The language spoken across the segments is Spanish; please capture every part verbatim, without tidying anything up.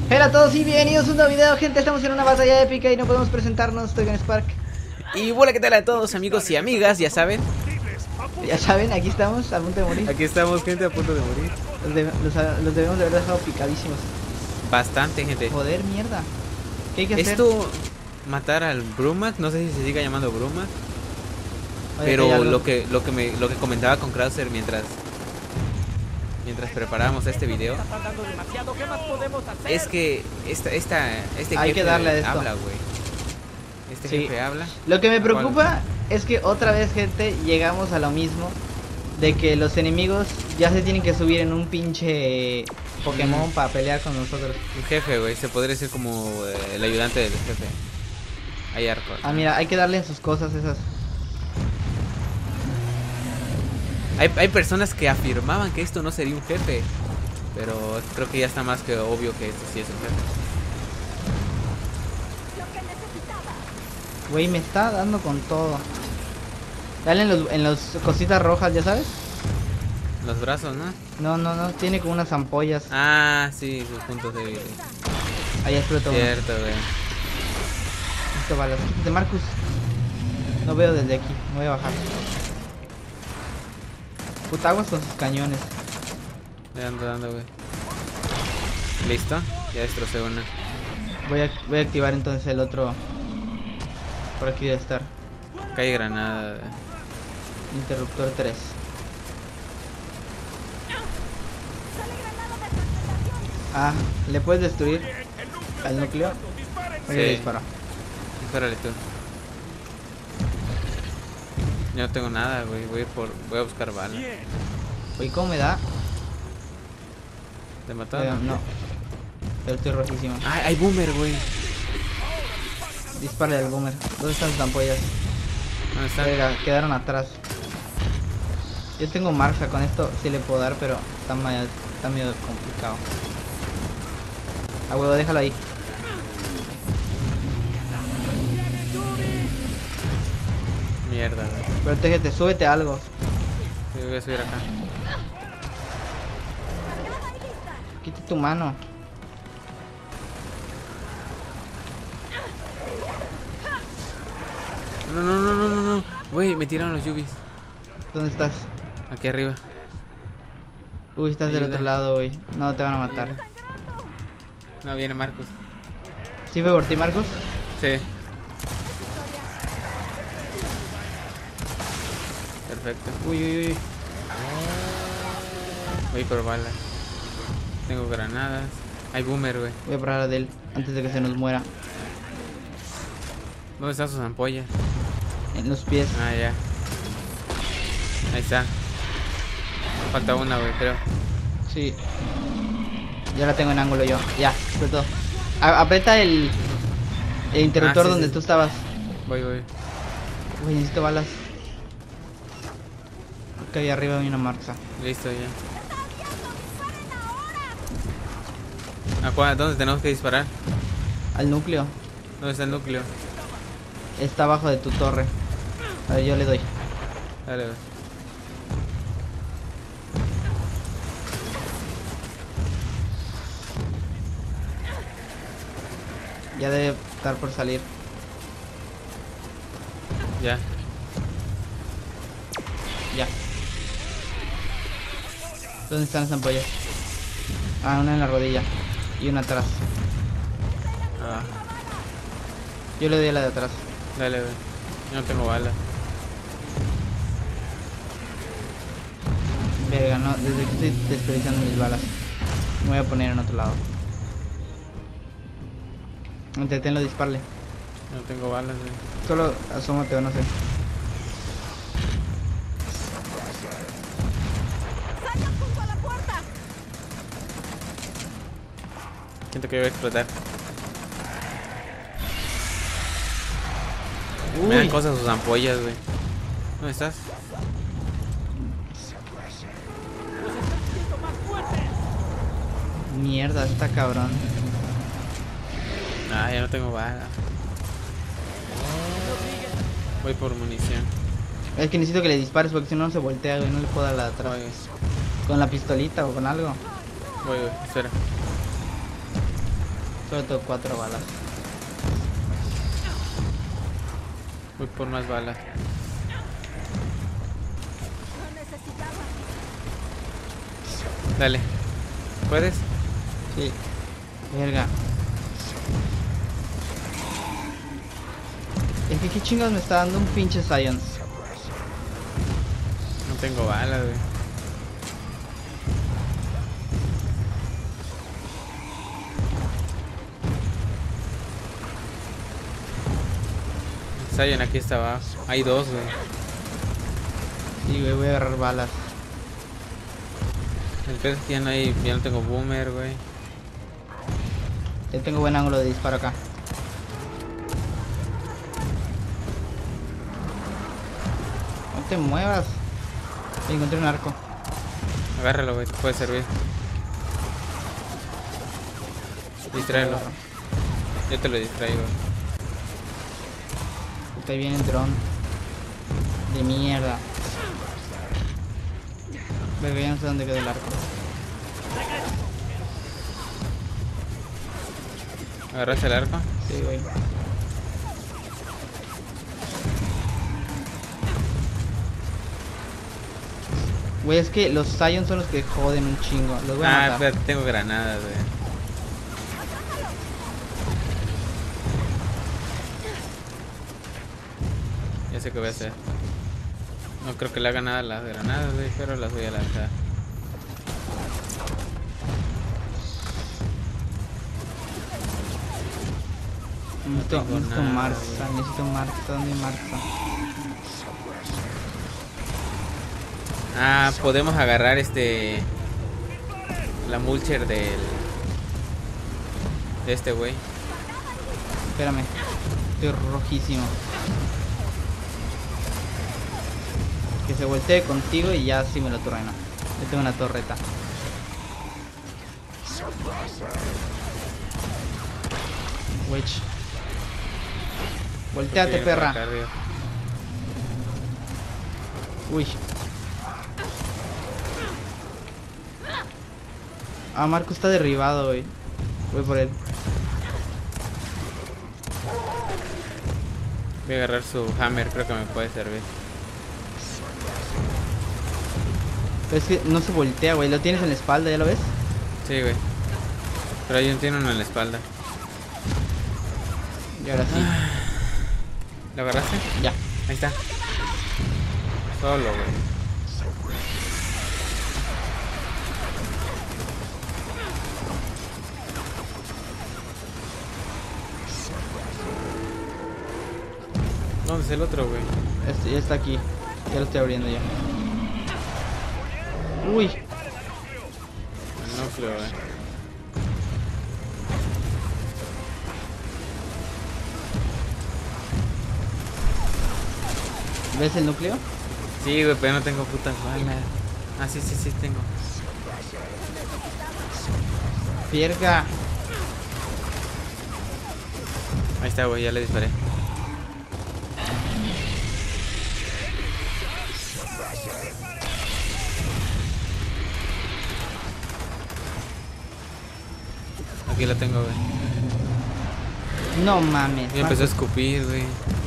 Hola a todos y bienvenidos a un nuevo video, gente. Estamos en una batalla épica y no podemos presentarnos. Estoy con Spark. Y hola, ¿qué tal a todos, amigos y amigas? Ya saben, Ya saben, aquí estamos a punto de morir. aquí estamos, gente, a punto de morir. Los, de- los- los debemos de haber dejado picadísimos. Bastante, gente. Joder, mierda. ¿Qué hay que hacer? Esto, matar al Brumac, no sé si se siga llamando Brumac, Oye, pero hay algo. lo que lo que me lo que comentaba con Krauser mientras mientras preparábamos este video es que esta esta este Hay jefe que darle a esto. habla, güey. Este Sí. jefe habla. Lo que me Lo cual- preocupa es que otra vez, gente, llegamos a lo mismo. De que los enemigos ya se tienen que subir en un pinche Pokémon Mm. para pelear con nosotros. Un jefe, güey, se podría decir como eh, el ayudante del jefe. Hay arco. Ah, mira, hay que darle sus cosas esas. Hay, hay personas que afirmaban que esto no sería un jefe, pero creo que ya está más que obvio que esto sí es un jefe. Güey, me está dando con todo. Dale en los, en los cositas rojas, ¿ya sabes? Los brazos, ¿no? No, no, no, tiene como unas ampollas. Ah, sí, sus puntos débiles. Ahí explotó uno. Cierto, güey. Listo, balas. Quítate, Marcus. No veo desde aquí, me voy a bajar. Puta, aguas con sus cañones. Le ando dando, güey. Listo, ya destrocé una. Voy a, voy a activar entonces el otro. Por aquí debe estar. Cae granada. güey. Interruptor tres. Ah, ¿le puedes destruir al núcleo? Voy a Sí. disparar. Espérale tú. Yo no tengo nada, güey. Voy a ir por. Voy a buscar balas. Oye, ¿cómo me da? ¿Te mató? Pero no. Pero estoy rojísimo. Ay, hay boomer, güey. Dispara al boomer. ¿Dónde están sus ampollas? ¿Dónde está? Verga, quedaron atrás. Yo tengo marcha, con esto sí le puedo dar, pero está, medio, está medio complicado. A huevo, déjalo ahí. Mierda, güey. Protégete, súbete a algo. Sí, voy a subir acá. Quita tu mano. No, no, no, no, no, no. Güey, me tiraron los yubis. ¿Dónde estás? Aquí arriba. Uy, estás del Ayuda. otro lado, güey. No, te van a matar. No, viene Marcus. ¿Sí fue por ti, Marcos? Sí. Perfecto. Uy, uy, uy. Voy por balas. Tengo granadas. Hay boomer, güey. Voy a parar a Del antes de que se nos muera. ¿Dónde están sus ampollas? En los pies. Ah, ya. Ahí está. Falta una, güey, creo. Sí. Ya la tengo en ángulo yo. Ya, explotó. A- Aprieta el, el interruptor Ah, sí, donde sí. tú estabas. Voy, voy. Uy, necesito balas. Acá ahí arriba hay una marcha. Listo, ya. ¿A cuál? ¿Dónde tenemos que disparar? Al núcleo. ¿Dónde está el núcleo? Está abajo de tu torre. A ver, yo le doy. Dale, güey. Ya debe estar por salir. Ya. Ya. ¿Dónde están las ampollas? Ah, una en la rodilla. Y una atrás. Ah, Yo le doy a la de atrás. dale, güey. Yo no tengo balas. Verga, no, desde que estoy desperdiciando mis balas. Me voy a poner en otro lado. Entretenlo, disparle. No tengo balas, güey. Solo asómate o no sé. Siento que voy a explotar. Uy, Me dan cosas sus ampollas, güey. ¿Dónde estás? mierda, está cabrón. Ah, ya no tengo balas. Voy por munición. Es que necesito que le dispares porque si no no se voltea, güey. No le puedo dar la de atrás. Voy, Con la pistolita o con algo. voy, voy. Espera. Solo tengo cuatro balas. Voy por más balas. Dale. ¿Puedes? Sí. Verga. Es que qué chingados me está dando un pinche Zion. No tengo balas, güey. Zion aquí está abajo. Hay dos, güey. Sí, güey, voy a agarrar balas. El peor es que ya no hay, ya no tengo boomer, güey. Yo tengo buen ángulo de disparo acá. No te muevas. Encontré un arco. Agárralo, güey, te puede servir. Distráelo. Yo te lo distraigo. Está bien el dron. De mierda. Verga, ya no sé dónde quedó el arco. ¿Agarraste el arco? Sí, güey. Güey, es que los Zion son los que joden un chingo. Los voy a Ah, matar. espérate, tengo granadas, güey. Ya sé qué voy a hacer. No creo que le haga nada a las granadas, güey, pero las voy a lanzar. Necesito, tengo necesito nada, Marza, güey. necesito Marza, ¿dónde hay Marza? Ah, podemos agarrar este... La mulcher del... De este güey. Espérame, estoy rojísimo. Que se voltee contigo y ya sí me lo trueno. Yo tengo una torreta. Witch. Volteate, Viene por perra. acá arriba. Uy. Ah, Marco está derribado, güey. Voy por él. Voy a agarrar su hammer, creo que me puede servir. Pero es que no se voltea, güey. Lo tienes en la espalda, ¿ya lo ves? Sí, güey. Pero hay un tiene uno en la espalda. Y ahora sí. ¿Lo agarraste? Ya. Ahí está. Solo, güey. ¿Dónde es el otro, güey? Este, ya está aquí. Ya lo estoy abriendo ya. Uy. El núcleo, güey. ¿Ves el núcleo? Sí, güey, pero no tengo putas balas. Ah, sí, sí, sí, tengo. Pierga. Ahí está, güey, ya le disparé. Aquí lo tengo, güey. No mames. Y empezó a Marco. escupir, güey.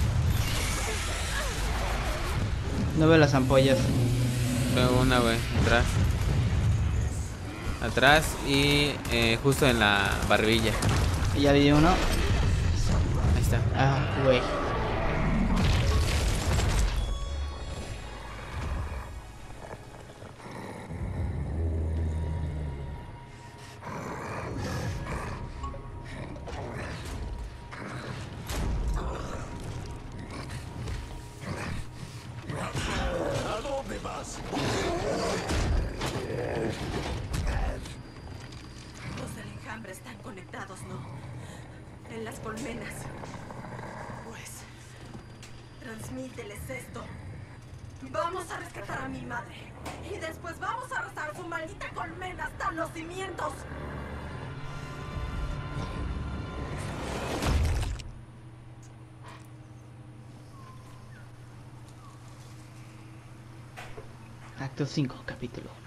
No veo las ampollas. Tengo una, güey, atrás. Atrás y eh, justo en la barbilla. Y ya vi uno. Ahí está. Ah, güey. Los del enjambre están conectados, ¿no? En las colmenas. Pues, transmíteles esto. Vamos a rescatar a mi madre. Y después vamos a arrasar su maldita colmena hasta los cimientos. Acto cinco, capítulo uno.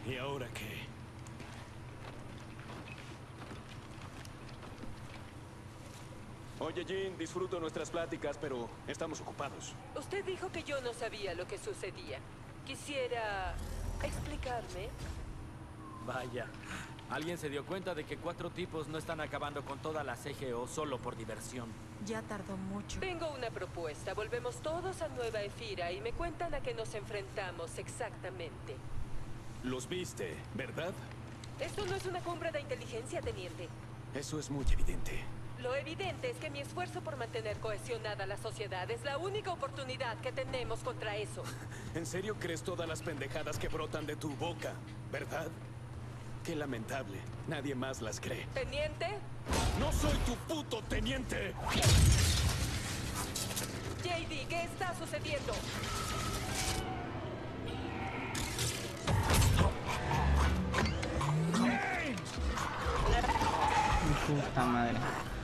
¿Y ahora qué? Oye, Jean, disfruto nuestras pláticas, pero estamos ocupados. Usted dijo que yo no sabía lo que sucedía. Quisiera explicarme. Vaya, alguien se dio cuenta de que cuatro tipos no están acabando con toda la C G O solo por diversión. Ya tardó mucho. Tengo una propuesta. Volvemos todos a Nueva Efira y me cuentan a qué nos enfrentamos exactamente. Los viste, ¿verdad? Esto no es una cumbre de inteligencia, teniente. Eso es muy evidente. Lo evidente es que mi esfuerzo por mantener cohesionada la sociedad es la única oportunidad que tenemos contra eso. ¿En serio crees todas las pendejadas que brotan de tu boca, verdad? Qué lamentable. Nadie más las cree. ¿Teniente? ¡No soy tu puto teniente! J D, ¿qué está sucediendo? Puta madre.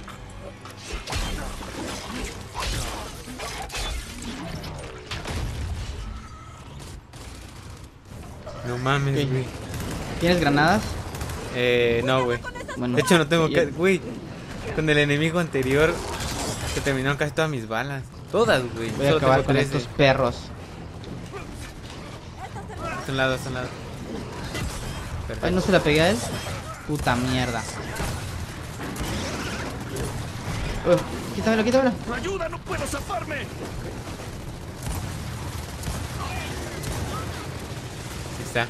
No mames, ¿Qué? güey. ¿Tienes granadas? Eh, no, güey. Bueno. De hecho, no tengo y- que... Güey, con el enemigo anterior se terminaron casi todas mis balas. Todas, güey. Voy a Solo acabar tengo con trece. estos perros. A un lado, a un lado. Perfecto. Ay, ¿no se la pegué a él? Puta mierda. Uh, quítamelo, quítamelo. ¡Ayuda! ¡No puedo zafarme! Ahí está.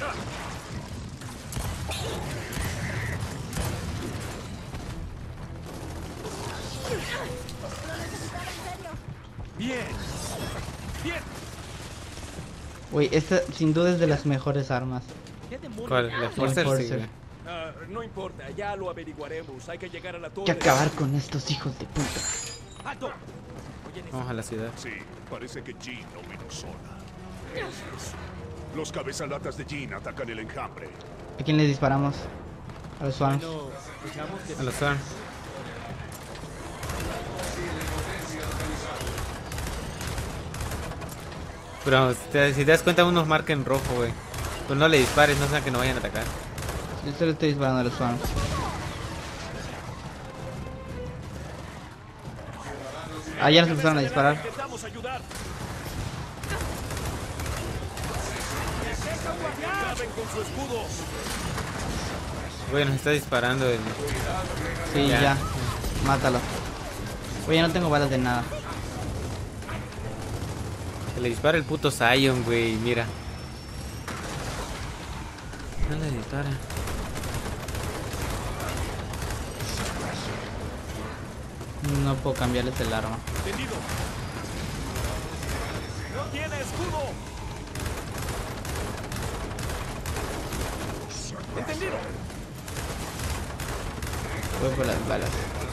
¡Bien! ¡Bien! Güey, esta sin duda es de las mejores armas. ¿Cuál? La Forcer, sí, Forcer. güey. Ah, no importa, ya lo averiguaremos. Hay que llegar a la Hay torre. que acabar con estos hijos de puta. ¡Alto! Vamos a la ciudad. Sí, parece que Jean no vino sola. ¿Qué es eso? Los cabezalatas de Jean atacan el enjambre. ¿A quién le disparamos? A los swans. Bueno, escuchamos que... A los Swarm. Pero si te, si te das cuenta, unos marcan en rojo, güey. Pues no le dispares, no sean que no vayan a atacar. Yo solo estoy disparando a los swans. Ah, ya nos empezaron a disparar. Intentamos ayudar. ¡Acaben con su escudo! Güey, nos está disparando el... Sí, Ya. ya. Mátalo. Oye, no tengo balas de nada. Que le dispara el puto Zion, güey, mira. No le dispara. No puedo cambiarles el arma. ¡Entendido! ¡No tiene escudo! ¡Entendido! Voy por las balas.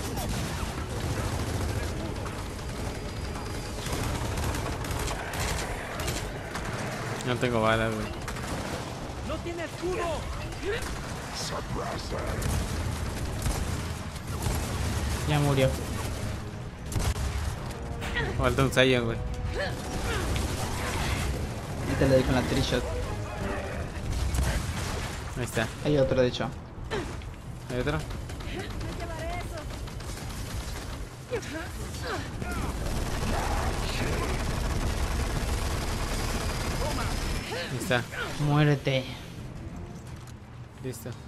No tengo balas, güey. ¡No tiene escudo! Ya murió. Falta un Zion, güey. Y te le doy con la trishot. Ahí está. Hay otro, de hecho. ¿Hay otro? Ahí está. Muérete. Listo.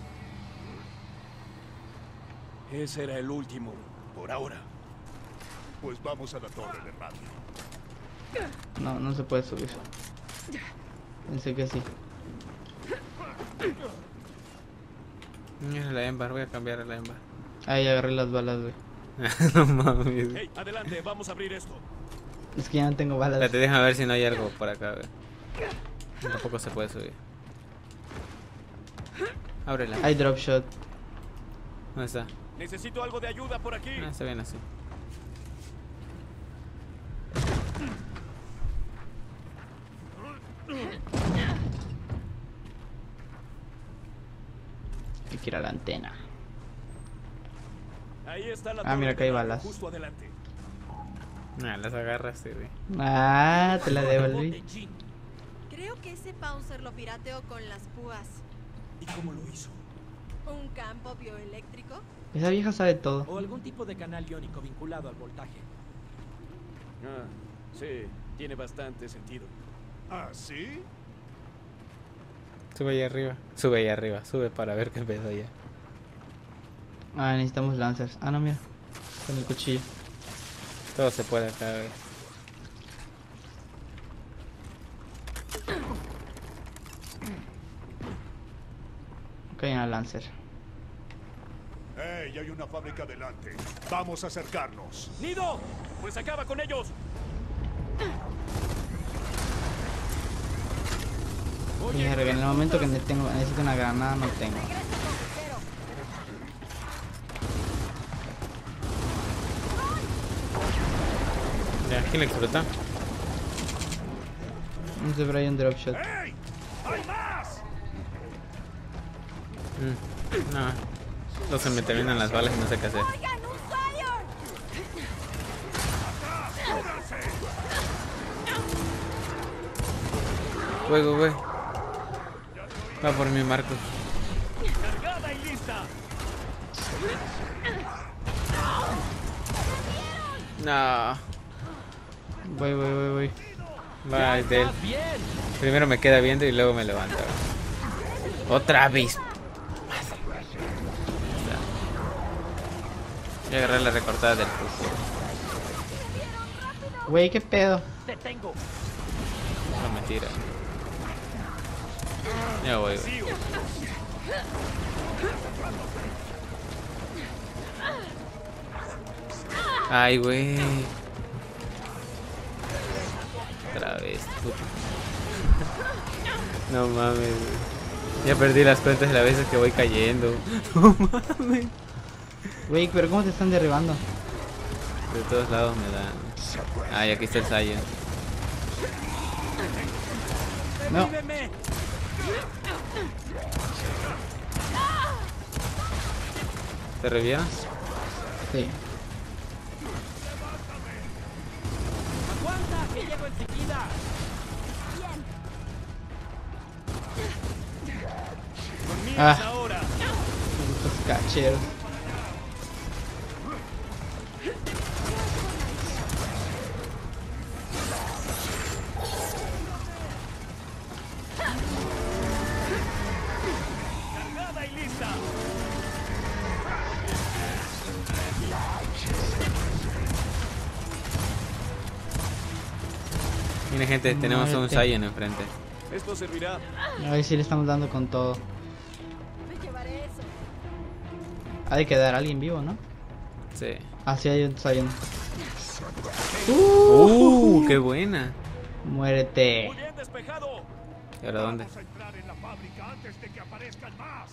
Ese era el último, por ahora. Pues vamos a la torre de radio. No, no se puede subir. Pensé que sí. Mira la Embar, voy a cambiar a la Embar. Ahí agarré las balas, güey. No mames. ¡Hey, adelante! Vamos a abrir esto. Es que ya no tengo balas. Espérate, déjame ver si no hay algo por acá, güey. Tampoco se puede subir. Ábrela. Hay drop shot. ¿Dónde está? Necesito algo de ayuda por aquí. Ah, está bien así. Hay que ir a la antena. Ahí está la Ah, mira, torre acá hay de radio, balas. Justo adelante. Ah, las agarraste, güey. Ah, te la devolví. Creo que ese Pouncer lo pirateó con las púas. ¿Y cómo lo hizo? ¿Un campo bioeléctrico? Esa vieja sabe todo. O algún tipo de canal iónico vinculado al voltaje. Ah, sí, tiene bastante sentido. ¿Ah, sí? Sube ahí arriba. Sube ahí arriba. Sube para ver qué pedo ya. Ah, necesitamos lancers. Ah, no, mira. Con el cuchillo. Todo se puede acá, güey. Ok, una lancer. ¡Ey! Hay una fábrica delante. Vamos a acercarnos. ¡Nido! ¡Pues acaba con ellos! Mierda, en el momento que ne- tengo- necesito una granada no tengo. Ya, ¿quién le explota? No sé, pero hay un drop shot. ¡Ey! ¡Hay más! Mm, no. No se me terminan las balas y no sé qué hacer. ¡Oigan, un Scion! Fuego, güey. Va por mi Marcos. ¡Cargada y lista! No. Voy, voy, voy, voy. Va, es de él. ¡Bien! Primero me queda viendo y luego me levanta. Otra vez. Voy a agarrar la recortada del fútbol. Güey, qué pedo. ¡Te tengo! No, mentira. Ya voy, güey. Ay, güey. Otra vez, puto. No mames, güey. Ya perdí las cuentas de las veces que voy cayendo. No mames. Güey, pero ¿cómo te están derribando? De todos lados me dan. Ay, aquí está el Saiyan. No. ¡Revíveme! ¿Te revivieron? Sí. ¡Aguanta! ¡Que llego enseguida! Conmigo Ah. es ahora. Estos cacheros. Cargada y lista. Miren, gente, tenemos a un Muerte. Saiyan enfrente. Esto servirá. A ver si le estamos dando con todo. Me llevaré eso. Ha de quedar alguien vivo, ¿no? Sí. Ah, sí, hay un Scion. ¡Uh! ¡Qué buena! Muérete. Muy bien despejado. ¿Y ahora dónde? Vamos a entrar en la fábrica antes de que aparezcan más.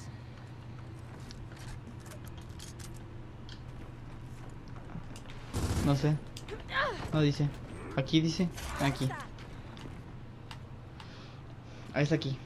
No sé. No dice. Aquí dice. Aquí. Ahí está aquí.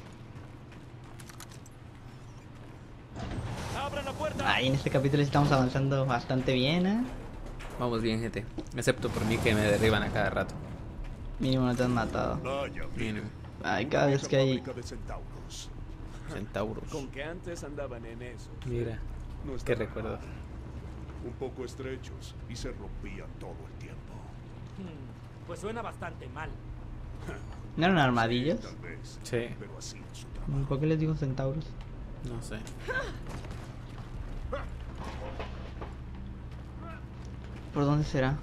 Abran la puerta. Ahí en este capítulo estamos avanzando bastante bien, ¿eh? Vamos bien, gente. Excepto por mí que me derriban a cada rato. Mínimo no te han matado. Vaya, Miren, Ay, una cada vez vieja que hay... fábrica de centauros. centauros. Con que antes andaban en eso. Mira, No qué estaban recuerdo. mal. Un poco estrechos y se rompían todo el tiempo. Hmm, Pues suena bastante mal. ¿No eran armadillos? Tal vez. Sí. Pero así es su trabajo. ¿Por qué les digo centauros? No sé. ¿Por dónde será?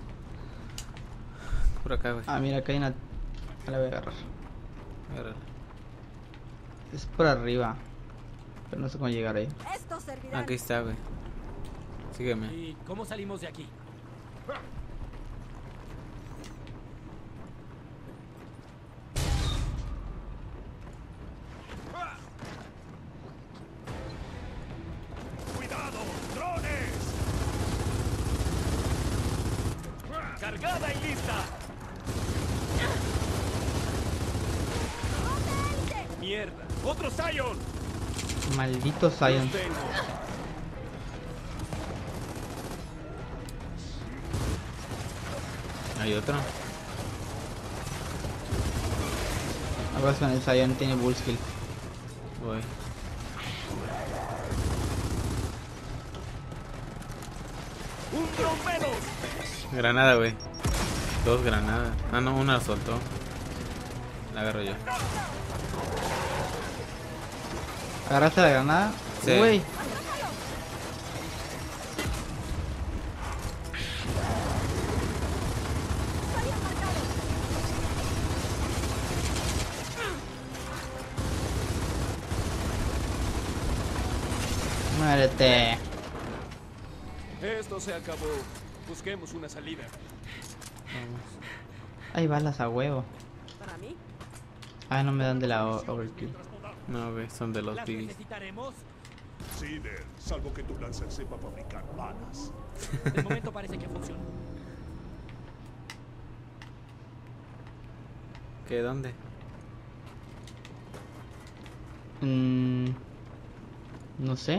Por acá, güey. Ah, mira, acá hay una... La voy a agarrar. Agárrala. Es por arriba. Pero no sé cómo llegar ahí. Esto servirá. Aquí está, güey. Sígueme. ¿Y cómo salimos de aquí? ¡Cuidado! ¡Drones! Cargada y lista. Mierda. Otro Zion. Maldito Zion. Los tengo. ¿Hay otro? Aguas con el Zion, tiene bull skill. Voy. ¡Un dron menos! Granada, güey. Dos granadas. Ah, no, una la soltó. La agarro yo. ¿Agarraste la granada? Sí. Güey. Muérete. Esto se acabó. Busquemos una salida. Hay balas a huevo. ¿Para mí? Ah, no me dan de la o- overkill. No, güey, son de los ¿Las piggies. necesitaremos? Sí, Ned, salvo que tu Lancer sepa fabricar balas. De momento parece que funciona. ¿Qué? ¿Dónde? Mm, no sé.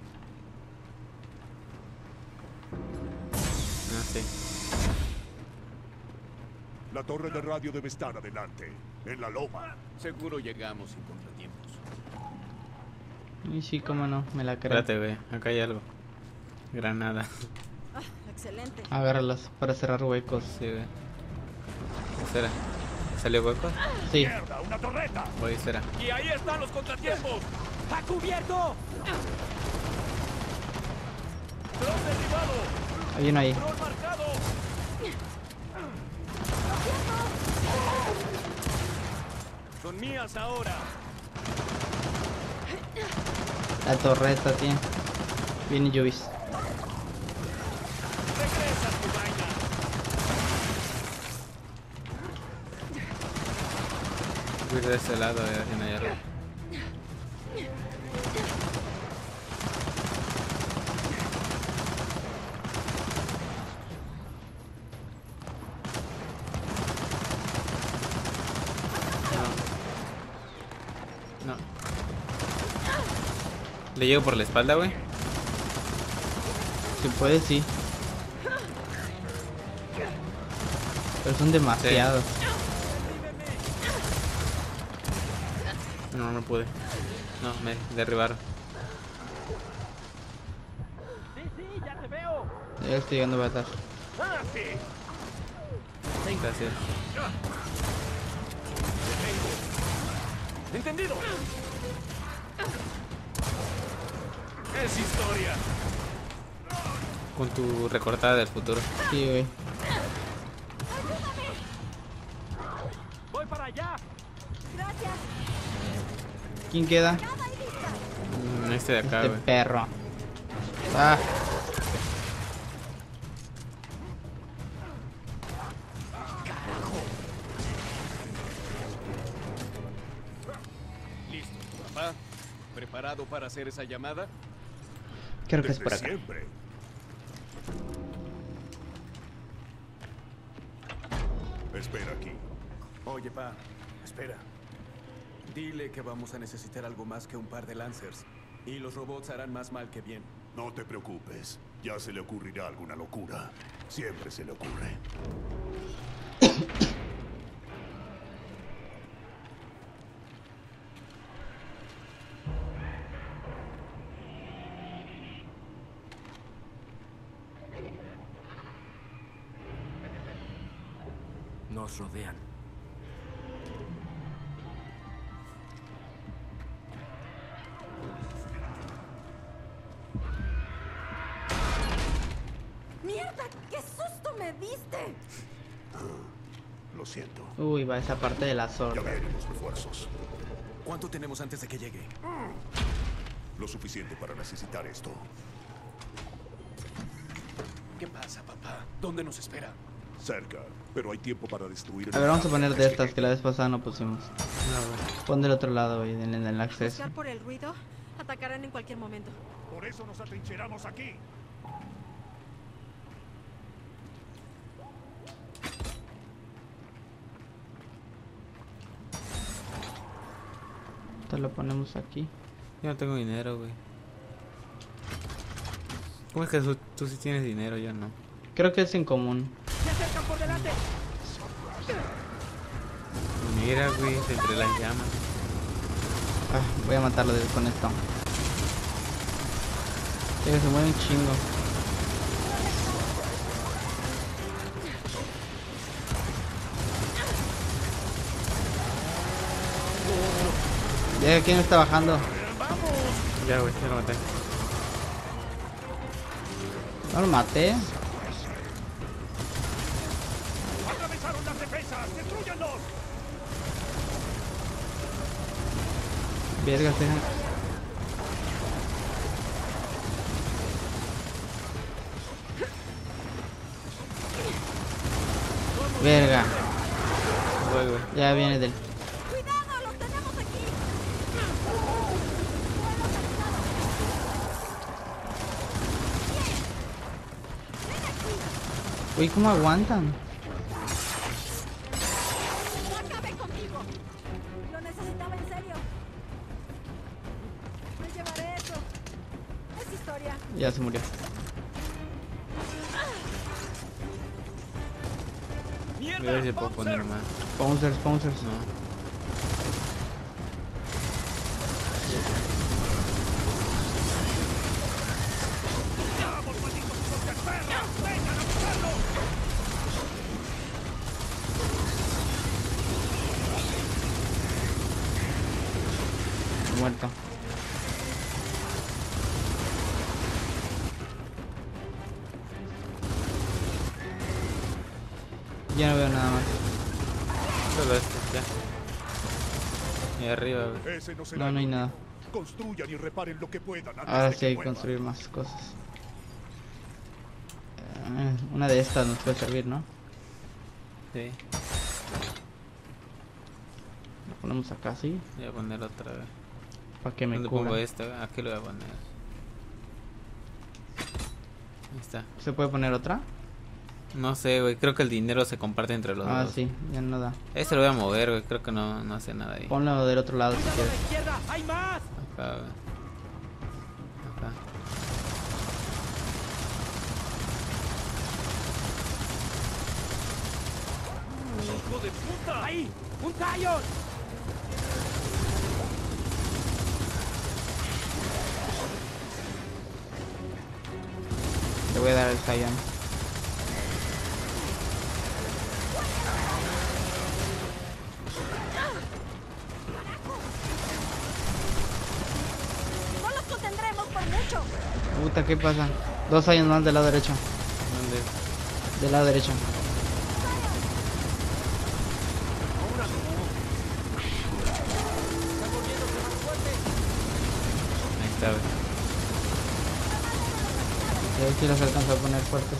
Ah, sí. La torre de radio debe estar adelante, en la loma. Seguro llegamos sin contratiempos. Y sí, cómo no, me la creo. Espérate, güey. Acá hay algo. Granada. Ah, excelente. Agárralas para cerrar huecos. Sí, güey. Espera. ¿Salió hueco? Sí. ¡Mierda, una torreta! Voy, espera. ¡Y ahí están los contratiempos! ¡A cubierto! ¡Dron derribado! Hay uno ahí. ¡Dron marcado! Son mías ahora. La torreta, tío. Viene Jovis. Regresa tu vaina. Voy de ese lado, eh, en hay algo. No. No. ¿Le llego por la espalda, güey? Si puede, sí. Pero son demasiados. No, no pude. No, me derribaron. Sí, sí, ya te veo. Ya estoy llegando para atrás. ¡Ah, sí! Gracias. ¡Entendido! Es historia. Con tu recortada del futuro. Sí, güey. Voy para allá. ¿Quién queda? Mm, Este de acá, Este güey. perro. Ah, Listo, papá. ¿Preparado para hacer esa llamada? creo que es Desde por acá. siempre. Espera aquí. Oye, pa, espera. Dile que vamos a necesitar algo más que un par de Lancers. Y los robots harán más mal que bien. No te preocupes. Ya se le ocurrirá alguna locura. Siempre se le ocurre. Nos rodean. ¡Mierda! ¡Qué susto me diste! Lo siento. Uy, va esa parte de la Ya zorra. vienen los refuerzos. ¿Cuánto tenemos antes de que llegue? Lo suficiente para necesitar esto. ¿Qué pasa, papá? ¿Dónde nos espera? Cerca, pero hay tiempo para destruir el A ver, vamos a enjambre poner de antes estas que la vez pasada no pusimos. No, güey. Pon del otro lado, güey, en el acceso. Juzgar por el ruido, atacarán en cualquier momento. Por eso nos atrincheramos aquí. Esto lo ponemos aquí. Yo no tengo dinero, güey. ¿Cómo es que tú, tú sí tienes dinero? Yo no. Creo que es en común. ¡Se acercan por delante! Mira, güey, entre las llamas. Ah, voy a matarlo de- con esto. Que se mueve un chingo. Ya, ¿quién está bajando? Ya, güey, ya lo maté. No lo maté. ¡Atravesaron las defensas! ¡Destrúyanlos! Verga, se... Verga. Voy, güey. Ya viene del... ¡Cuidado! ¡Los tenemos aquí! Uy, ¿cómo aguantan? ¡No acaben conmigo! Lo necesitaba en serio. Me llevaré eso. Es historia. Ya se murió. Voy a ver si puedo poner más. Sponsors, sponsors. No. Muerto. Ya no veo nada más. Solo este, ya. Y arriba, güey. Ese no será No, no hay el nada. último. Construyan y reparen lo que puedan antes Ahora de sí que hay que vuelvan. construir más cosas. Eh, Una de estas nos puede servir, ¿no? Sí. Lo ponemos acá, ¿sí? Voy a poner otra vez. Para que me ¿Dónde pongo cubra. esta? Aquí lo voy a poner. Ahí está. ¿Se puede poner otra? No sé, güey. Creo que el dinero se comparte entre los Ah, dos. sí, ya no da. Este lo voy a mover, güey. Creo que no, no hace nada ahí. Ponlo del otro lado si ¡Cuidado a la quieres. izquierda! ¡Hay más! Acá, güey. Acá. ¡Hijo de puta! ¡Ahí! ¡Un Tallon! Le voy a dar el Saiyan. No los contendremos por mucho. Puta, ¿qué pasa? Dos Saiyans más del lado derecho. ¿Dónde? Del lado derecho. Ahí está, güey. A ver si los alcanzo a poner fuertes.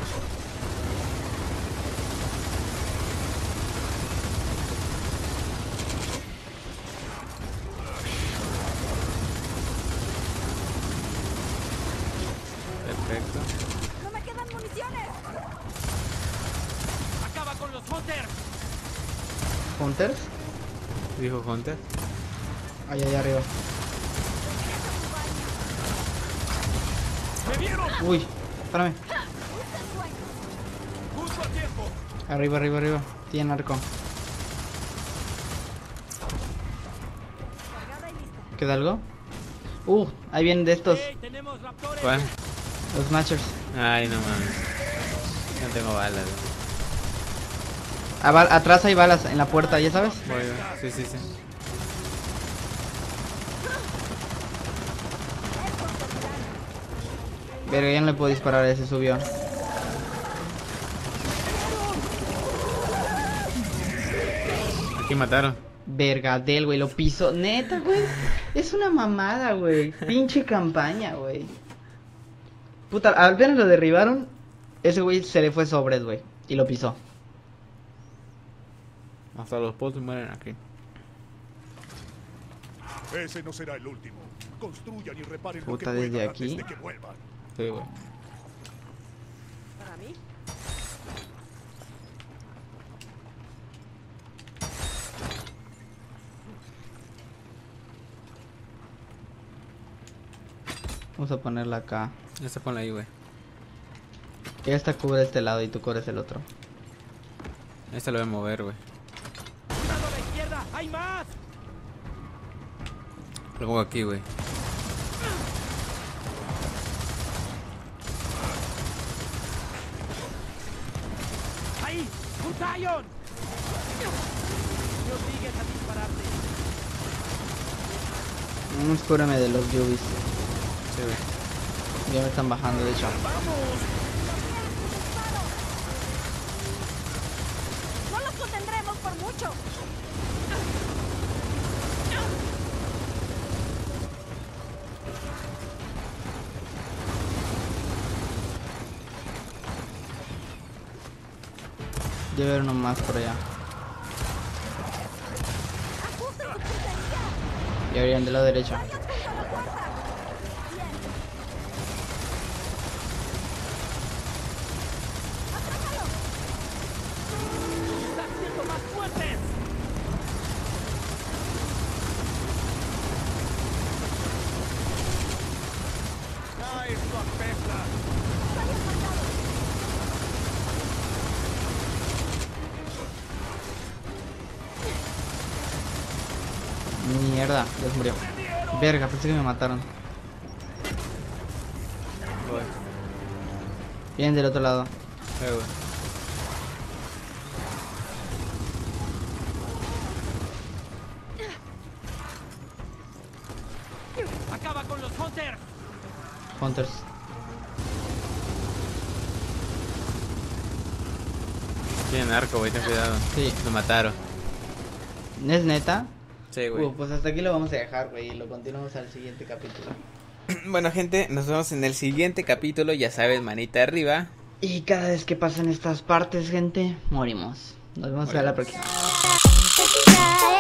Perfecto. No me quedan municiones. ¡Acaba con los Hunters! ¿Hunters? Dijo Hunter. Ahí, allá arriba. ¡Me vieron! Uy, espérame. ¡Justo a tiempo! Arriba, arriba, arriba. Tiene arco. Cargada y lista. ¿Queda algo? Uh, ahí vienen de estos. ¡Ey, tenemos raptores! ¿Cuál? Los Smashers. Ay, no mames. No tengo balas, güey. Ah, va- atrás hay balas en la puerta, ¿ya sabes? Voy, güey. Sí, sí, sí. Pero ya no le puedo disparar, ese subió. Aquí mataron. Vergadel, güey, lo piso. Neta, güey. Es una mamada, güey. Pinche campaña, güey. Puta, apenas lo derribaron. Ese güey se le fue sobres, güey. Y lo pisó. Hasta los pozos mueren aquí. Ese no será el último. Construyan y reparen lo que Puta, puedan desde antes aquí. de que vuelvan. Sí, güey. ¿Para mí? Vamos a ponerla acá. Esta ponla ahí, güey. Esta cubre este lado y tú cubres el otro. Esta lo voy a mover, güey. ¡Cuidado a la izquierda! ¡Hay más! Lo pongo aquí, güey. ¡Ahí! ¡Un Tallon! ¡No obligues a dispararte! Mm, Cúrame de los Yubis. Sí, güey. Ya me están bajando, de hecho. No los contendremos por mucho. Debe haber uno más por allá. Y habrían de la derecha. Mierda, ya se murió. Verga, pensé que me mataron. Voy. Vienen del otro lado. Eh, güey. ¡Acaba con los Hunters! Hunters. Tienen arco, güey, ten cuidado. Sí. Lo mataron. ¿Es neta? Sí, güey. Uh, pues hasta aquí lo vamos a dejar, güey, y lo continuamos al siguiente capítulo. Bueno, gente, nos vemos en el siguiente capítulo. Ya sabes, manita arriba. Y cada vez que pasan estas partes, gente, morimos. Nos vemos a la próxima. Yeah.